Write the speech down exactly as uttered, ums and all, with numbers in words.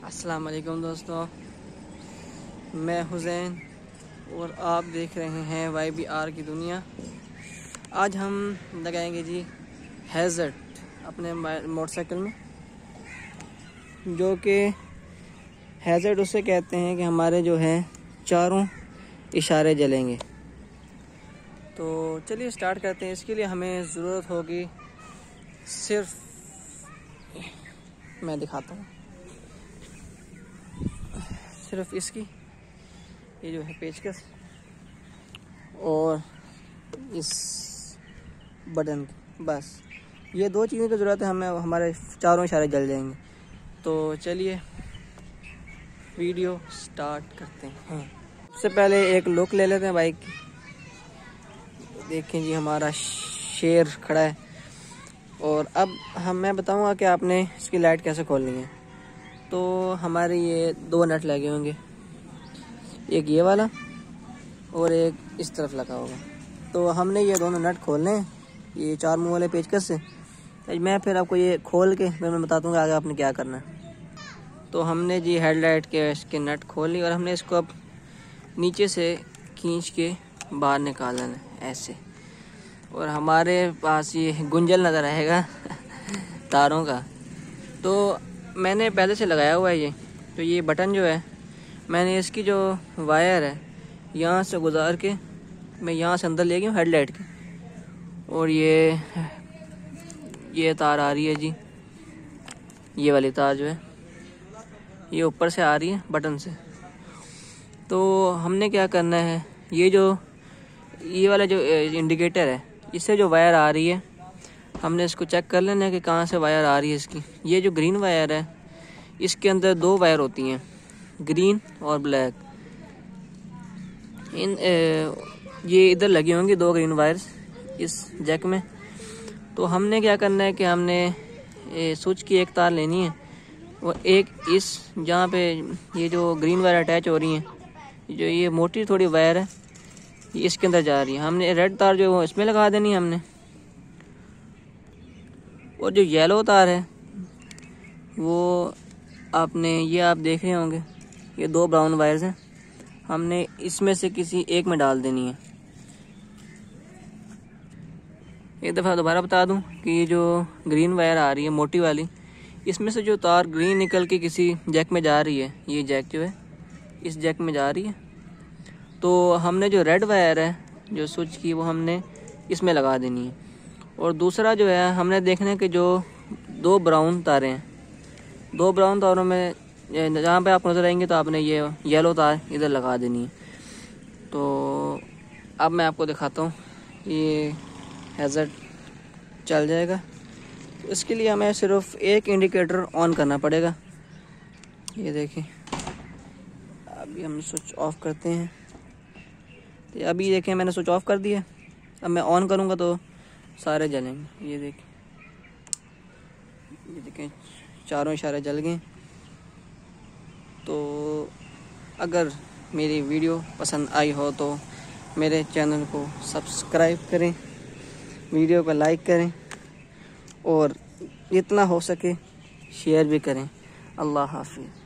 अस्सलाम वालेकुम दोस्तों, मैं हुसैन और आप देख रहे हैं वाई बी आर की दुनिया। आज हम लगाएंगे जी हैज़र्ड अपने मोटरसाइकिल में, जो कि हैज़र्ड उसे कहते हैं कि हमारे जो है चारों इशारे जलेंगे। तो चलिए स्टार्ट करते हैं। इसके लिए हमें ज़रूरत होगी सिर्फ, मैं दिखाता हूँ, सिर्फ इसकी ये जो है पेचकस और इस बटन की, बस ये दो चीज़ों की ज़रूरत है हमें, हमारे चारों इशारे जल जाएंगे। तो चलिए वीडियो स्टार्ट करते हैं। सबसे पहले एक लुक ले लेते हैं बाइक की। देखें जी, हमारा शेर खड़ा है। और अब हम मैं बताऊंगा कि आपने इसकी लाइट कैसे खोलनी है। तो हमारे ये दो नट लगे होंगे, एक ये वाला और एक इस तरफ लगा होगा। तो हमने ये दोनों नट खोलने हैं ये चार मुंह वाले पेचकस से। मैं फिर आपको ये खोल के फिर मैं बता दूंगा आगे आपने क्या करना है। तो हमने जी हेडलाइट के इसके नट खोल ली और हमने इसको अब नीचे से खींच के बाहर निकालना है ऐसे। और हमारे पास ये गुंजल नज़र आएगा तारों का। तो मैंने पहले से लगाया हुआ है ये। तो ये बटन जो है, मैंने इसकी जो वायर है यहाँ से गुजार के मैं यहाँ से अंदर ले गया हूँ हेडलाइट की। और ये ये तार आ रही है जी, ये वाली तार जो है ये ऊपर से आ रही है बटन से। तो हमने क्या करना है, ये जो ये वाला जो इंडिकेटर है इससे जो वायर आ रही है हमने इसको चेक कर लेना है कि कहाँ से वायर आ रही है इसकी। ये जो ग्रीन वायर है इसके अंदर दो वायर होती हैं, ग्रीन और ब्लैक। इन ए, ये इधर लगी होंगी दो ग्रीन वायर्स इस जैक में। तो हमने क्या करना है कि हमने स्विच की एक तार लेनी है और एक इस जहाँ पे ये जो ग्रीन वायर अटैच हो रही है, जो ये मोटी थोड़ी वायर है ये इसके अंदर जा रही है। हमने रेड तार जो है इसमें लगा देनी है हमने। और जो येलो तार है वो आपने, ये आप देख रहे होंगे ये दो ब्राउन वायर्स हैं, हमने इसमें से किसी एक में डाल देनी है। एक दफ़ा दोबारा बता दूं कि ये जो ग्रीन वायर आ रही है मोटी वाली, इसमें से जो तार ग्रीन निकल के किसी जैक में जा रही है, ये जैक जो है इस जैक में जा रही है। तो हमने जो रेड वायर है जो स्विच की वो हमने इसमें लगा देनी है। और दूसरा जो है हमने देखना है कि जो दो ब्राउन तारें हैं, दो ब्राउन तारों में जहाँ पे आप नजर आएंगे तो आपने ये येलो तार इधर लगा देनी है। तो अब मैं आपको दिखाता हूँ ये हैज़र्ड चल जाएगा। तो इसके लिए हमें सिर्फ एक इंडिकेटर ऑन करना पड़ेगा। ये देखिए, अभी हम स्विच ऑफ करते हैं। तो अभी देखें मैंने स्विच ऑफ कर दिया, अब मैं ऑन करूँगा तो सारे जलेंगे। ये देखें, ये देखें चारों इशारे जल गए। तो अगर मेरी वीडियो पसंद आई हो तो मेरे चैनल को सब्सक्राइब करें, वीडियो को लाइक करें और जितना हो सके शेयर भी करें। अल्लाह हाफ़िज़।